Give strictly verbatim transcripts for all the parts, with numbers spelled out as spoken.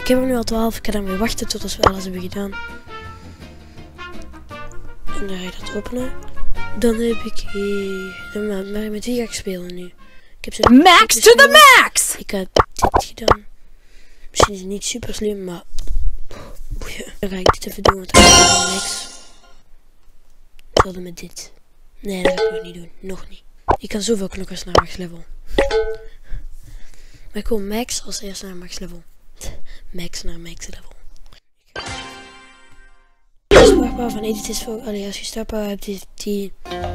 Ik heb er nu al twaalf. Ik ga daarmee wachten tot we alles hebben gedaan. En dan ga je dat openen. Dan heb ik hier... Dan, maar met wie ga ik spelen nu? Ik heb ze Max to the max! Ik heb dit gedaan. Misschien is het niet super slim, maar... Boeien. Dan ga ik dit even doen, want dan ga ik niks. Hetzelfde met dit. Nee, dat ga ik nog niet doen. Nog niet. Ik kan zoveel knokkers naar max level. Maar ik wil max als eerste naar max level. Max naar max level. Startpower van edit is voor... Allee, als je startpower hebt, is die...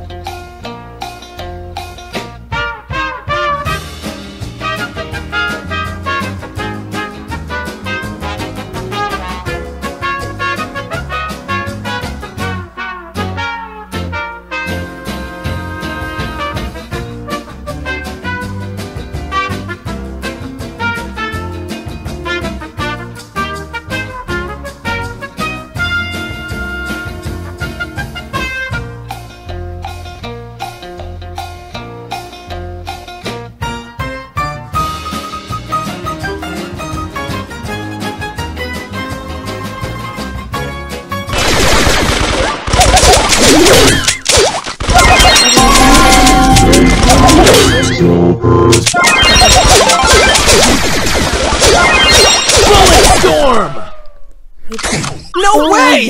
Storm! No way!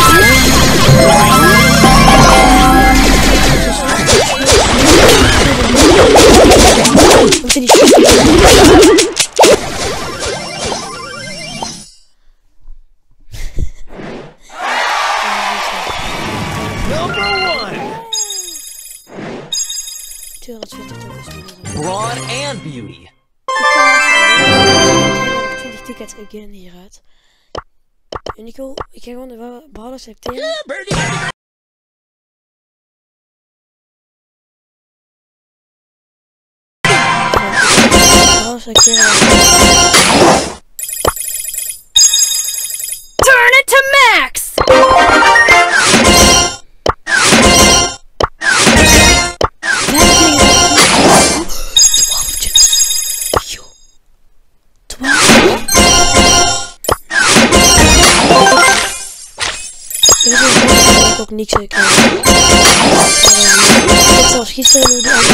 Brawn and beauty. twintig tickets again hieruit. En ik wil, ik ga gewoon de behouders selecteren. Yeah, birdie. Behouders selecteren. Turn it to max! Ook niks krijgen. Net zoals gisteren hoe de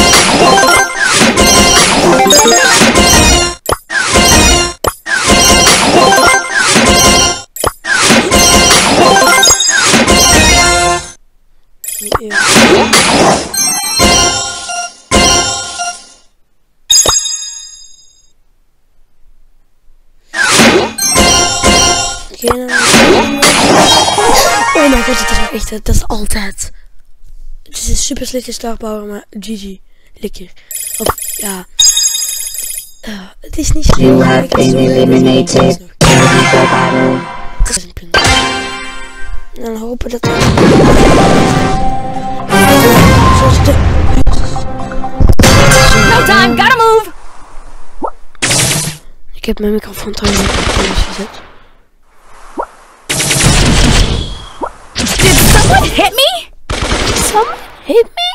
oh my god, het is nog echt, dat is altijd. Het is een super slechte startpower, maar G G, lekker. Of ja, uh, het is niet slim. You have been eliminated. Het is een punt. En dan hopen dat we... Zoals de... No time, gotta move! Ik heb mijn microfoon trouwens op gezet. Did someone hit me? Someone hit me?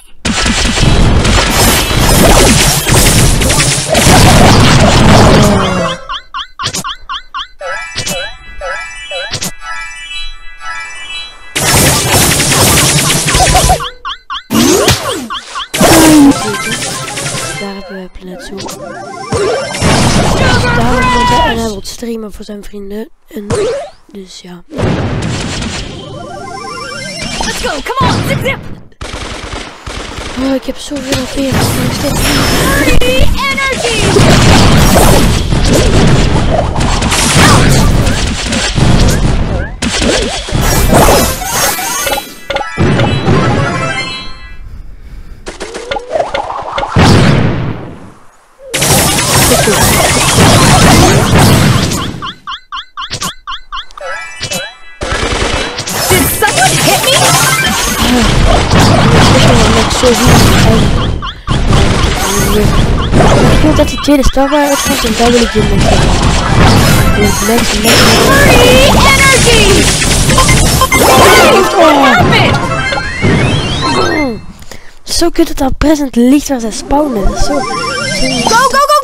Daar hebben we Planet Zoo. Daarom wil hij, en hij wil streamen voor zijn vrienden. En dus ja. Let's go, come on, zip zip! Oh, ik heb zoveel veer. Free energy! Did someone hit me? Ik wil dat die tweede startbaar uitkomt en daar wil ik je met mensen. Free energy! Zo kut dat dat present ligt waar zij spawnen. Zo. Go, go, go!